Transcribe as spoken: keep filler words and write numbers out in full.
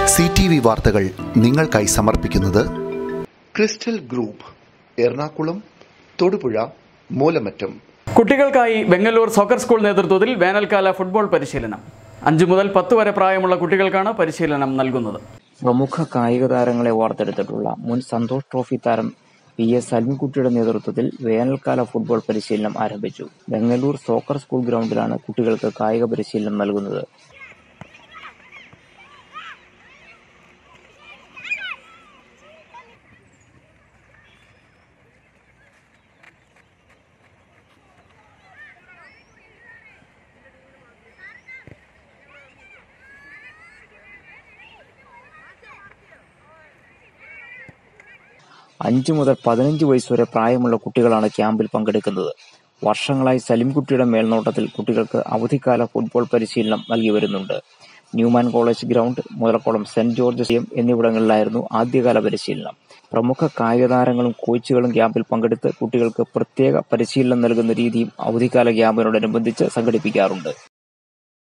C T V വാർത്തകൾ നിങ്ങൾക്കായി സമർപ്പിക്കുന്നത് ക്രിസ്റ്റൽ ഗ്രൂപ്പ്, എറണാകുളം, തൊടുപുഴ, മൂലമറ്റം. കുട്ടികൾക്കായി ബംഗളൂർ സോക്കർ സ്കൂൾ നേതൃത്വത്തിൽ വേനൽക്കാല ഫുട്ബോൾ പരിശീലനം. അഞ്ചു മുതൽ പത്ത് വരെ പ്രായമുള്ള കുട്ടികൾക്കാണ് പരിശീലനം നൽകുന്നത്. പ്രമുഖ കായിക താരങ്ങളെ വാർത്തെടുത്തിട്ടുള്ള മുൻ സന്തോഷ് ട്രോഫി താരം പി എസ് സലിംകുട്ടിയുടെ നേതൃത്വത്തിൽ വേനൽക്കാല ഫുട്ബോൾ പരിശീലനം ആരംഭിച്ചു. ബംഗളൂർ സോക്കർ സ്കൂൾ ഗ്രൗണ്ടിലാണ് കുട്ടികൾക്ക് കായിക പരിശീലനം നൽകുന്നത്. അഞ്ചു മുതൽ പതിനഞ്ച് വയസ്സുവരെ പ്രായമുള്ള കുട്ടികളാണ് ക്യാമ്പിൽ പങ്കെടുക്കുന്നത്. വർഷങ്ങളായി സലിംകുട്ടിയുടെ മേൽനോട്ടത്തിൽ കുട്ടികൾക്ക് അവധിക്കാല ഫുട്ബോൾ പരിശീലനം നൽകി വരുന്നുണ്ട്. Newman college ground, Muthalakulam saint George stadium എന്നിവിടങ്ങളിലായിരുന്നു ആദ്യകാല പരിശീലനം. പ്രമുഖ കായിക താരങ്ങളും കോച്ചുകളും ക്യാമ്പിൽ പങ്കെടുത്ത് കുട്ടികൾക്ക് പ്രത്യേക പരിശീലനം നൽകുന്ന രീതിയും അവധിക്കാല ക്യാമ്പിനോടനുബന്ധിച്ച് സംഘടിപ്പിക്കാറുണ്ട്.